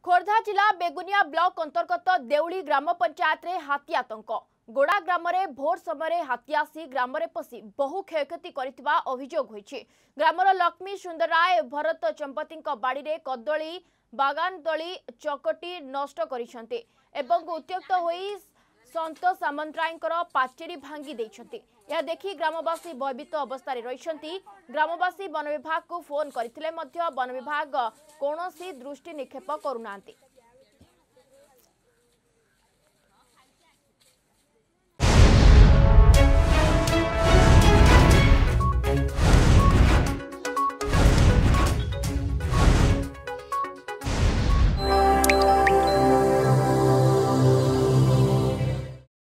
खोर्धा जिला बेगुनिया ब्लॉक अंतर्गत देउली ग्राम पंचायत रे हाथी आतंक। गोड़ा ग्राम रे भोर समय हाथी आसी ग्राम रे पसी बहु क्षयक्षति करितबा अभियोग होइछि। ग्रामर लक्ष्मी सुंदर राय भरत चंपती बाड़ी रे कदली बागान तली चकटी नष्ट करिसंते एवं उत्त्यक्त होई संत सामंतरायकर पाचेरी भांगी देइछंती। यह देखि ग्रामवासी भयभीत अवस्था रहिसंती। ग्रामवासी वन विभाग को फोन करथिले मध्य वन विभाग कौनसी दृष्टि निक्षेप करुनांती।